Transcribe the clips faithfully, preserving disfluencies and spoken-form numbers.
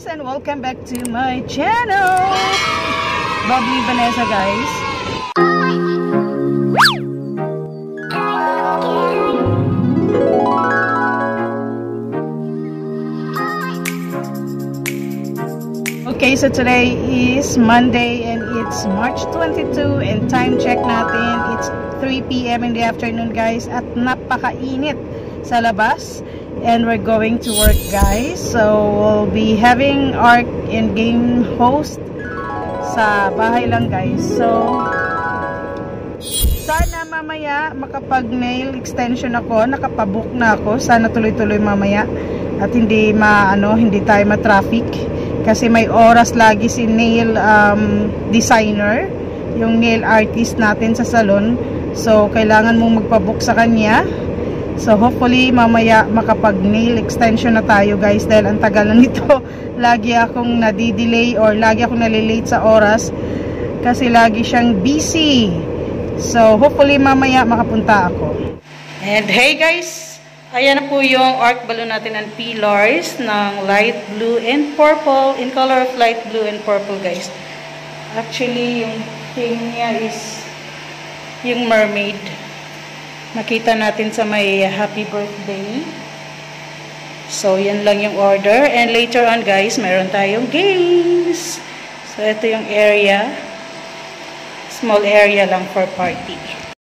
guys, and welcome back to my channel, Bubbly Vanessa, guys. Okay, so today is Monday and it's March twenty-second and time check natin, it's three p m in the afternoon, guys, at napakainit sa labas. And we're going to work, guys. So we'll be having art and game host sa bahay lang, guys. So sana mamaya makapag nail extension ako, nakapabook na ako. Sana tuloy-tuloy mamaya at hindi ma ano, hindi tayo ma-traffic kasi may oras lagi si nail um, designer, yung nail artist natin sa salon. So kailangan mong magpabook sa kanya. So hopefully mamaya makapag nail extension na tayo, guys, dahil ang tagal na nito. Lagi akong nadidelay or lagi akong nalilate sa oras kasi lagi siyang busy. So hopefully mamaya makapunta ako. And hey guys, ayan na po yung arc balloon natin and pillars ng light blue and purple, in color of light blue and purple, guys. Actually yung thing niya is yung mermaid. Nakita natin sa may happy birthday. So, yan lang yung order. And later on, guys, meron tayong games. So, ito yung area. Small area lang for party.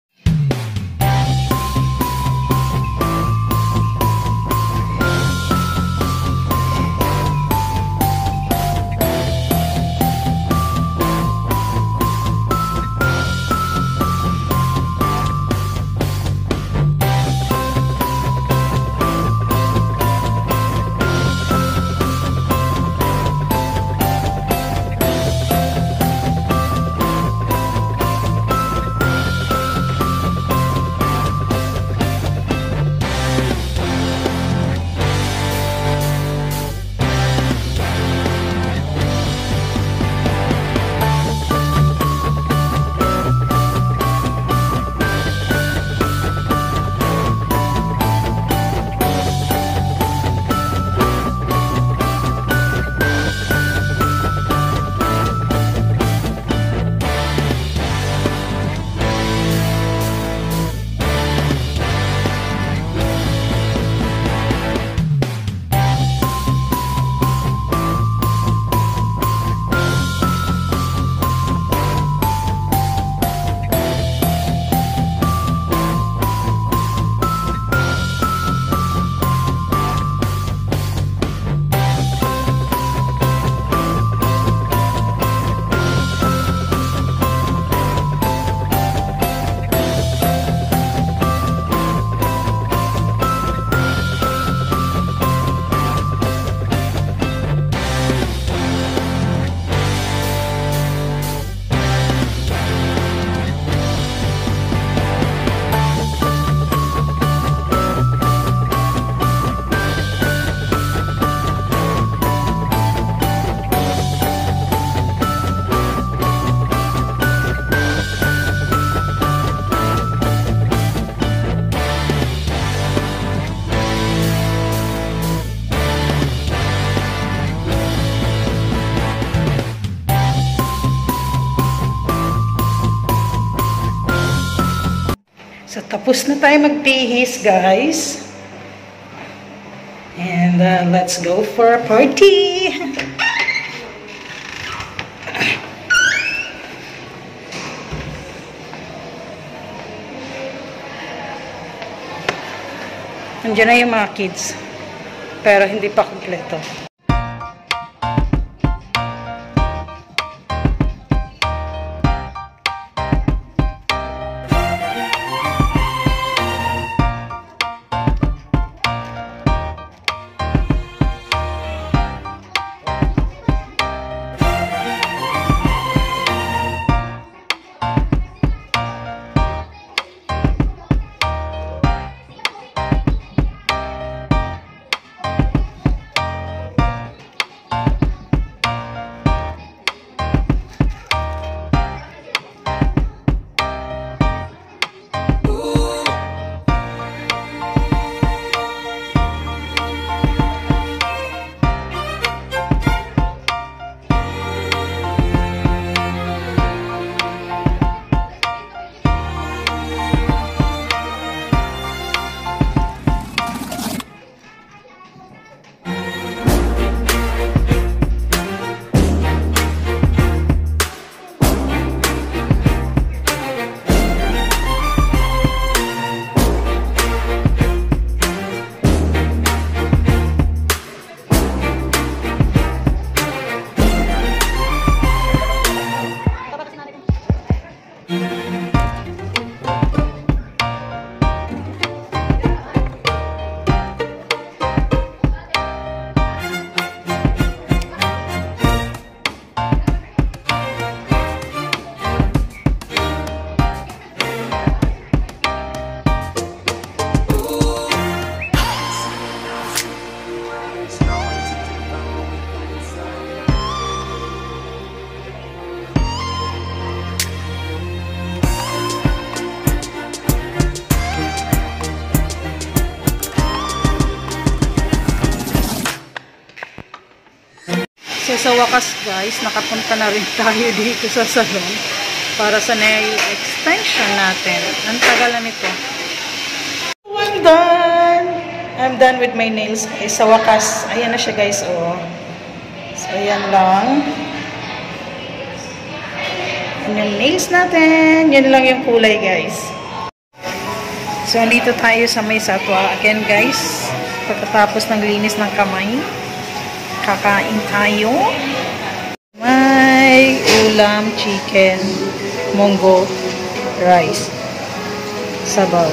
So, tapos na tayo magbihis, guys. And uh, let's go for a party. Nandiyan na yung mga kids. Pero hindi pa kumpleto. sa wakas guys, nakapunta na rin tayo dito sa salon para sa nail extension natin. Ang tagal na nito. I'm done! I'm done with my nails. Eh, sa wakas, ayan na siya guys, oh. So, ayan lang. Yan yung nails natin. Yan lang yung kulay guys. So, andito tayo sa may satwa. Again guys, pagkatapos ng linis ng kamay, kakain tayo. May ulam, chicken, munggo, rice, sabaw.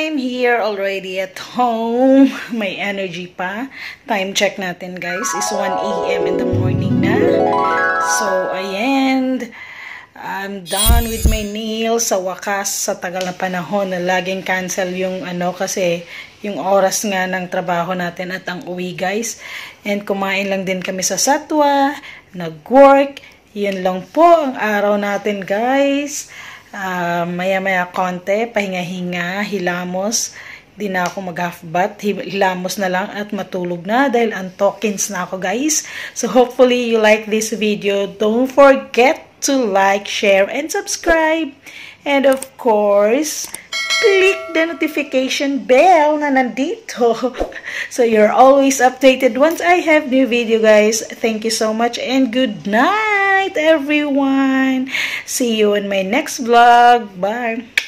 I'm here already at home. May energy pa. Time check natin, guys, is one A M in the morning na. So, ayan. I'm done with my nails. Sa wakas, sa tagal na panahon na laging cancel yung ano kasi yung oras nga ng trabaho natin at ang uwi, guys. And kumain lang din kami sa Satwa, nag-work. Yan lang po ang araw natin, guys. Uh, maya-maya konti, pahinga-hinga, hilamos. Di na ako mag-half bath, hilamos na lang at matulog na dahil antokins na ako, guys. So hopefully you like this video. Don't forget to like, share, and subscribe. And of course, click the notification bell na nandito. So you're always updated once I have new video, guys. Thank you so much and good night, everyone. See you in my next vlog. Bye.